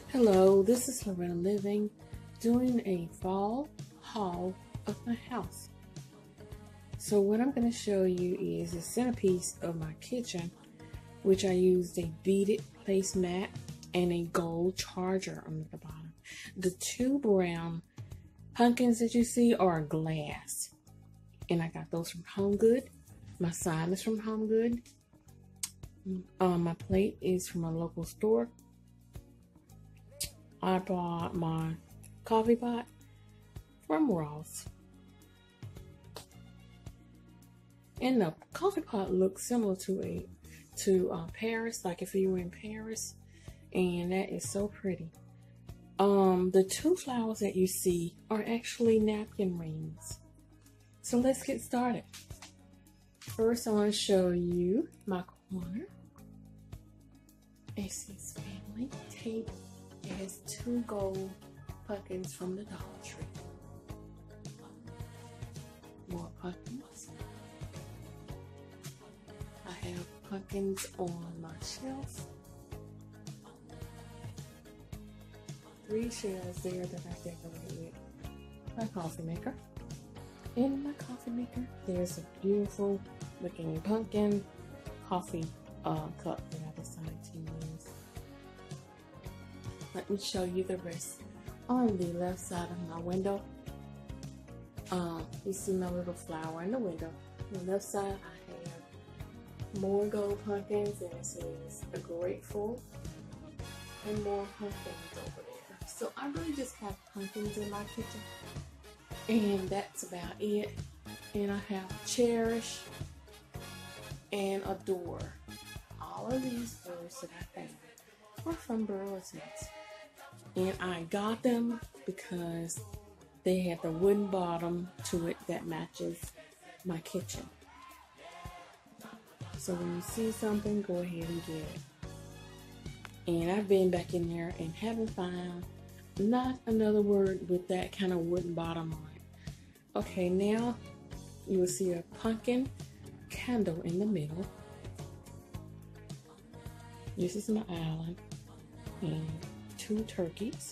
Hello, this is Loretta Living doing a fall haul of my house. So what I'm going to show you is the centerpiece of my kitchen, which I used a beaded placemat and a gold charger on the bottom. The two brown pumpkins that you see are glass, and I got those from Home Good. My sign is from Home Good. My plate is from a local store. I bought my coffee pot from Ross. And the coffee pot looks similar to Paris, like if you were in Paris, and that is so pretty. The two flowers that you see are actually napkin rings. So let's get started. First, I want to show you my corner. It's his family table. It has two gold pumpkins from the Dollar Tree. More pumpkins. I have pumpkins on my shelf. 3 shelves there that I decorated with my coffee maker. In my coffee maker, there's a beautiful looking pumpkin coffee cup that I decided to use. Let me show you the rest. On the left side of my window, you see my little flower in the window. On the left side, I have more gold pumpkins, and it says grateful, and more pumpkins over there. So I really just have pumpkins in my kitchen, and that's about it. And I have cherish and adore. All of these birds that I found were from Burlington's. And I got them because they had the wooden bottom to it that matches my kitchen. So when you see something, go ahead and get it. And I've been back in there and haven't found not another word with that kind of wooden bottom on it. Okay, now you will see a pumpkin candle in the middle. This is my island. And 2 turkeys.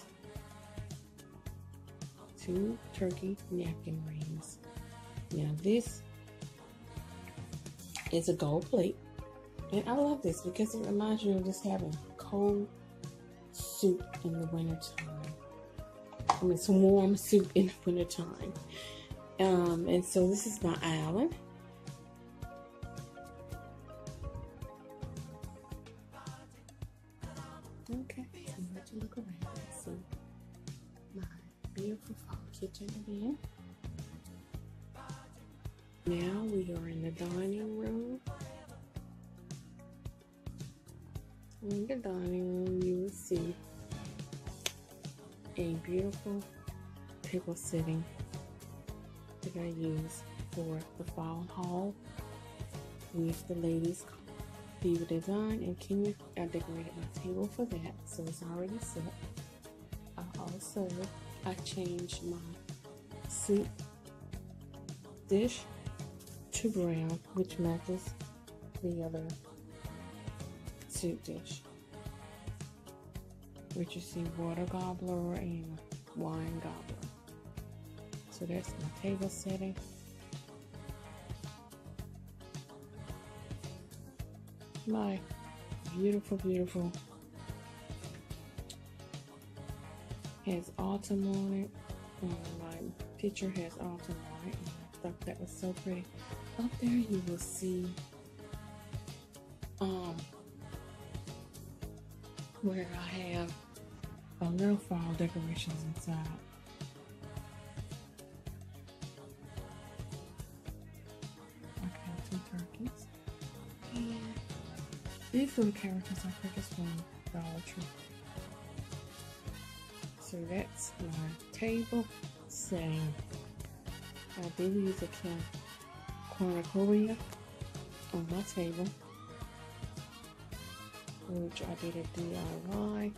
2 turkey napkin rings. Now this is a gold plate. And I love this because it reminds you of just having cold soup in the wintertime. I mean, some warm soup in the wintertime. And so this is my island. Okay, so let's look around and see my beautiful fall kitchen again. Now we are in the dining room. In the dining room, you will see a beautiful table setting that I use for the fall haul with the ladies' Diva Design, and Kenya. I decorated my table for that, so it's already set. I changed my soup dish to brown, which matches the other soup dish, which you see water gobbler and wine gobbler. So that's my table setting. My beautiful has autumn on it, and my picture has autumn on it, and I thought that was so pretty. Up there you will see where I have a little fall decorations inside. I have 2 turkeys, and these little characters I purchased from Dollar Tree. So that's my table setting. I did use a cornucopia on my table, which I did a DIY.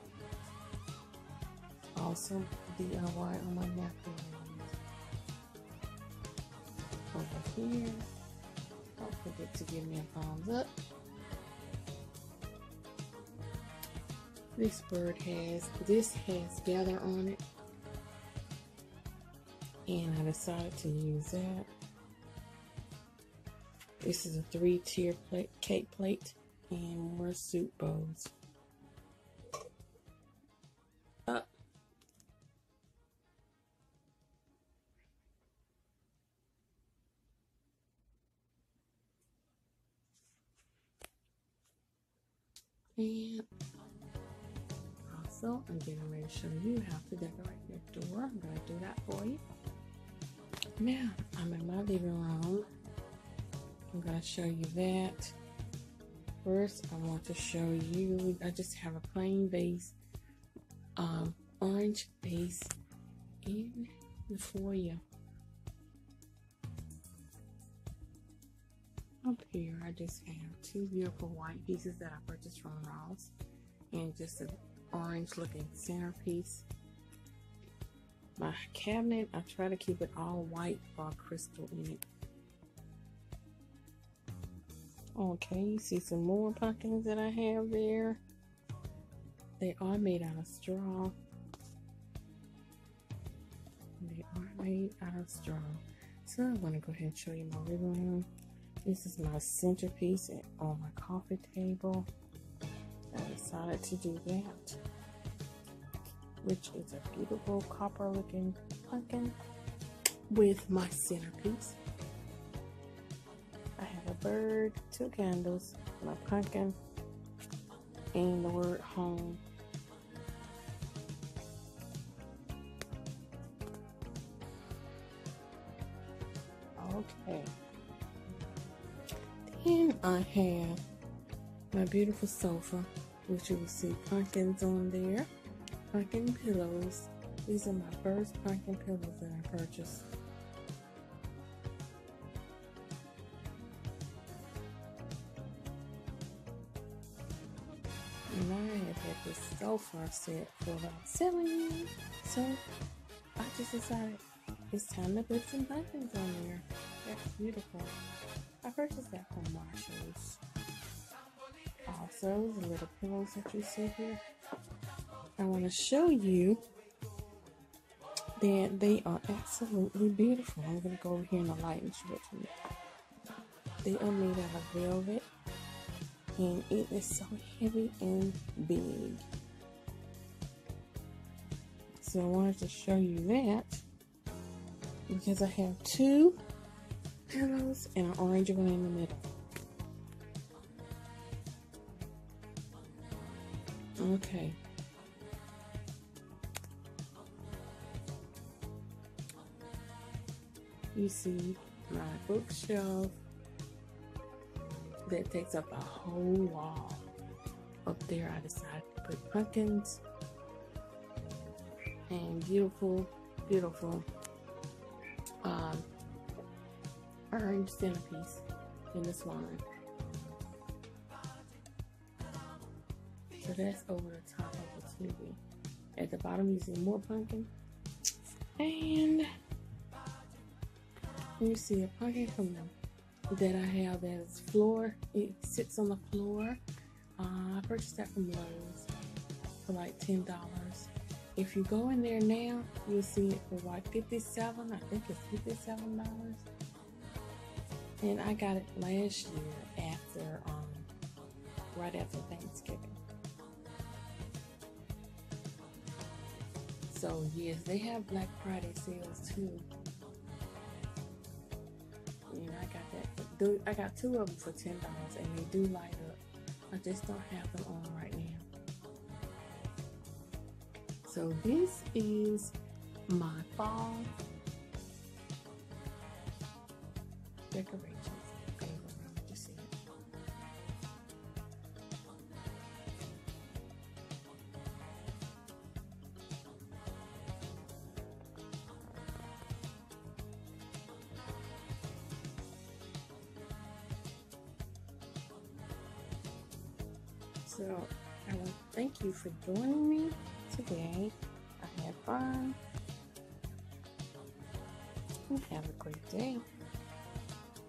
Also DIY on my napkin. Over here, don't forget to give me a thumbs up. This bird has gather on it, and I decided to use that. This is a 3-tier cake plate and more soup bowls. Up. And also, I'm getting ready to show you how to decorate your door. I'm going to do that for you. Now, I'm in my living room. I'm going to show you that. First, I want to show you, I just have a plain vase, orange vase in the foyer. Up here, I just have 2 beautiful white pieces that I purchased from Ross, and just an orange looking centerpiece. My cabinet, I try to keep it all white or crystal in it. Okay, you see some more pumpkins that I have there. They are made out of straw. They are made out of straw. So I'm going to go ahead and show you my living room. This is my centerpiece on my coffee table. I decided to do that, which is a beautiful copper looking pumpkin with my centerpiece. I have a bird, 2 candles, my pumpkin, and the word home. Okay. Then I have my beautiful sofa, which you will see pumpkins on there. Pumpkin pillows. These are my first pumpkin pillows that I purchased. And I have had this sofa set for about 7 years. So I just decided it's time to put some pumpkins on there. That's beautiful. I purchased that from Marshall's. Also, the little pillows that you see here. I want to show you that they are absolutely beautiful. I'm going to go over here in the light and show it to you. They are made out of velvet, and it is so heavy and big. So I wanted to show you that because I have 2 pillows and an orange one in the middle. Okay. You see my bookshelf that takes up a whole wall. Up there I decided to put pumpkins and beautiful orange centerpiece in this one. So that's over the top of the TV. At the bottom you see more pumpkin, and you see a pumpkin from them that I have that is floor. It sits on the floor. I purchased that from Lowe's for like $10. If you go in there now, you'll see it for like $57. I think it's $57. And I got it last year after, right after Thanksgiving. So yes, they have Black Friday sales too. And I got that. I got 2 of them for $10, and they do light up. I just don't have them on right now. So this is my fall decorations. Okay, you see it. So I want to thank you for joining me today. I had fun. And have a great day.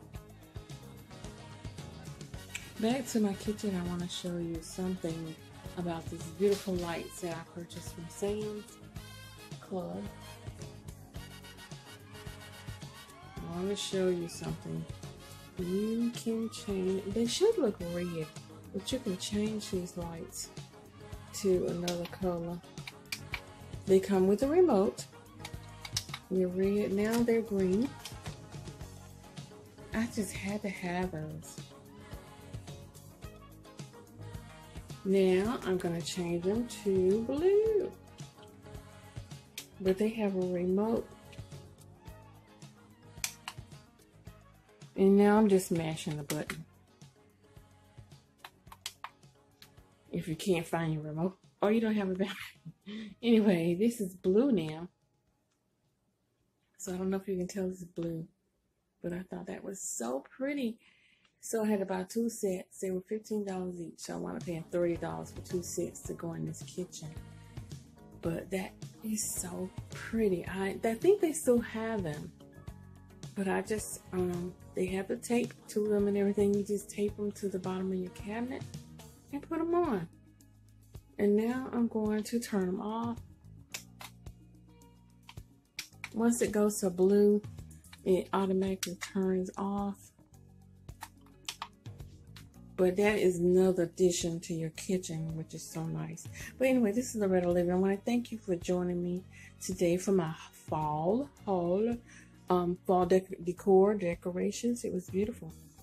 Back to my kitchen, I want to show you something about these beautiful lights that I purchased from Sam's Club. I want to show you something. You can change, they should look red, but you can change these lights to another color. They come with a remote. They're red, now they're green. I just had to have those. Now I'm going to change them to blue. But they have a remote. And now I'm just mashing the button. If you can't find your remote or you don't have a battery. Anyway, this is blue now. So I don't know if you can tell this is blue. But I thought that was so pretty. So I had to buy 2 sets. They were $15 each. So I wound up paying $30 for 2 sets to go in this kitchen. But that is so pretty. I think they still have them. But I just, they have the tape to them and everything. You just tape them to the bottom of your cabinet and put them on. And now I'm going to turn them off. Once it goes to blue, it automatically turns off. But that is another addition to your kitchen, which is so nice. But anyway, this is Loretta Living. I want to thank you for joining me today for my fall haul, fall decor decorations. It was beautiful.